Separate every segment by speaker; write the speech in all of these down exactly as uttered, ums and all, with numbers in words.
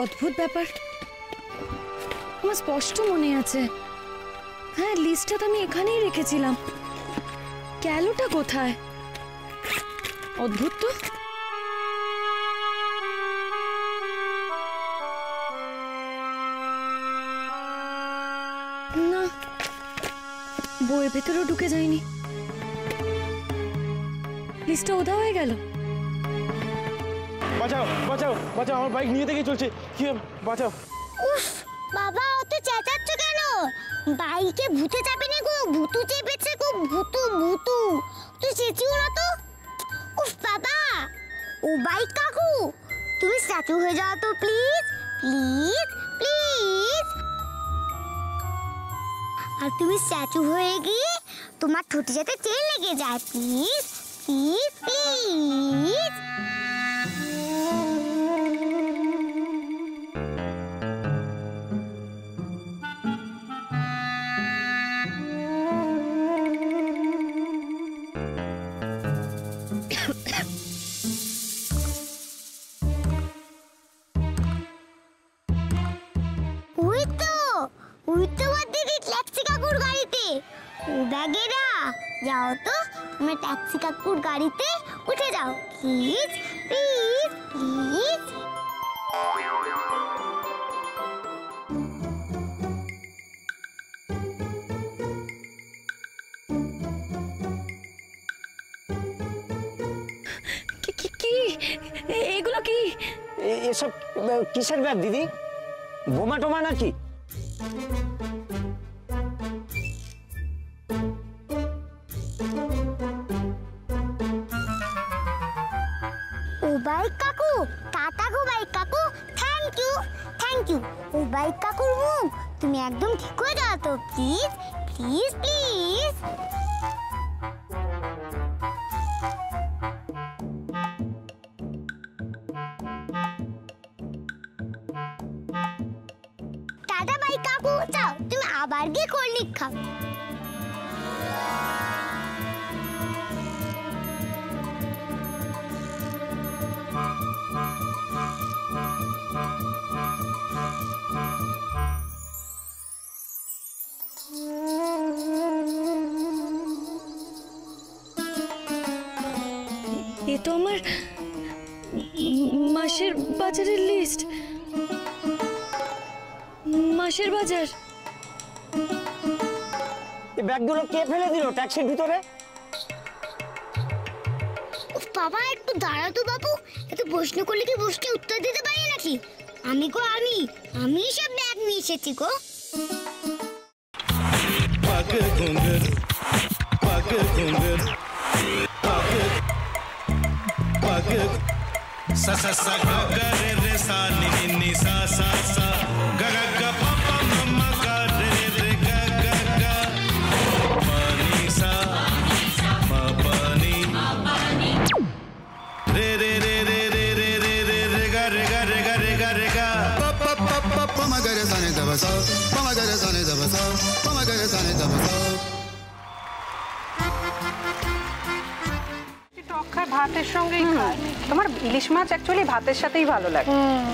Speaker 1: অদ্ভুত ব্যাপার, আমার স্পষ্ট মনে আছে। হ্যাঁ, লিস্টটা তো আমি এখানেই রেখেছিলাম। ক্যালোটা কোথায়? অদ্ভুত তো। না, বইয়ের ভেতরেও ঢুকে যায়নি। লিস্টটা উধাও হয়ে গেল।
Speaker 2: বাঁচাও বাঁচাও বাঁচাও, আমার বাইক নিয়ে থেকে চলছে। কি বাঁচাও।
Speaker 3: উফ বাবা, অত চেঁচাচ্ছ কেন? বাইকে ভূতে চাপে নে গো, ভূতু চেপেছে গো, ভূতু ভূতু। তুই চেঁচিও না তো। উফ বাবা, ও বাইক কাকু, তুমি স্ট্যাচু হয়ে যাও তো প্লিজ প্লিজ প্লিজ। আর তুমি স্ট্যাচু হয়ে গিয়ে তোমার ঠোঁটে যাতে তেল লেগে যায়, প্লিজ প্লিজ প্লিজ। যাও তো, তুমি ট্যাক্সি কাকুর গাড়িতে উঠে যাও প্লিজ প্লিজ প্লিজ।
Speaker 1: কি কি এগুলো কি?
Speaker 4: এসব কিসের ব্যাগ দিদি? বোমা টোমা নাকি?
Speaker 3: ও বাইক কাকু, টাটা গো বাইক কাকু, থ্যাংক ইউ থ্যাংক ইউ। ও বাইক কাকুর মুখ তুমি একদম ঠিক হয়ে যাও তো please please please. Tata bike কাকু, যাও তুমি আবার গিয়ে কোল্ড ড্রিঙ্ক খাও।
Speaker 1: এ তো আমার মাসের বাজারের লিস্ট। মাসের বাজার।
Speaker 4: এই ব্যাগগুলো কে ফেলে দিল ট্যাক্সির ভিতরে?
Speaker 3: উফ বাবা, একটু দাঁড়া তো বাবু, এত প্রশ্ন করলে কি বসতে উত্তর দিতে পারি নাকি? আমি গো আমি আমি সব ব্যাগ নিয়ে এসেছি গো।
Speaker 5: পাগ ঘুঙ্গর পাগ ঘুঙ্গর পাগ পাগ সা সা সা গা গা রে রে সা নি নি নি সা সা সা গা গা গা পা পা মা গা রে রে গা গা গা পা নি সা মা পা নি রে রে রে রে রে রে রে রে রে গা রে গা রে গা রে গা রে গা পা পা পা পা পা মা গা রে সা নি দা বা সা পা মা গা রে সা নি দা বা সা পা মা গা রে সা নি দা বা সা।
Speaker 6: ভাতের সঙ্গেই খায়। তোমার ইলিশ মাছ অ্যাকচুয়ালি ভাতের সাথেই ভালো লাগে।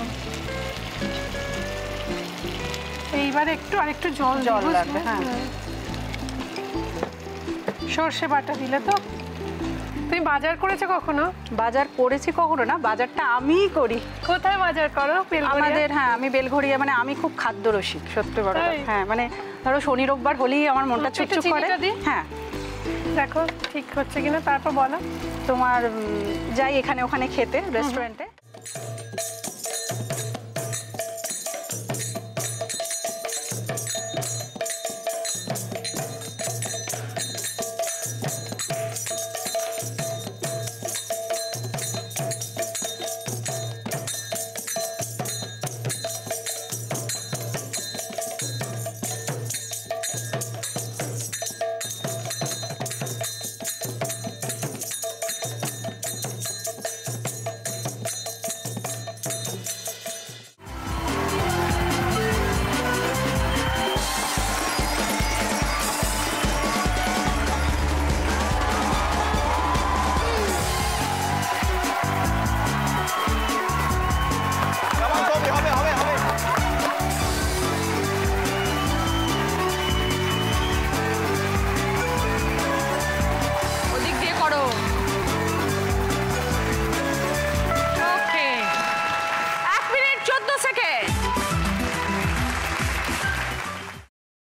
Speaker 6: এইবার একটু আর একটু জল জল লাগবে। হ্যাঁ, সর্ষে বাটা দিলে তো। তুমি বাজার করেছো কখনো? বাজার করেছি কখনো না, বাজারটা আমিই করি। কোথায় বাজার করো? আমাদের, হ্যাঁ আমি বেলঘড়িয়া, মানে আমি খুব খাদ্য রসিক, সত্যি বড় কথা। হ্যাঁ মানে ধরো শনি রোববার হলেই আমার মনটা চুপচুপ করে। হ্যাঁ দেখো ঠিক হচ্ছে কিনা, তারপর বলো। তোমার যাই এখানে ওখানে খেতে রেস্টুরেন্টে।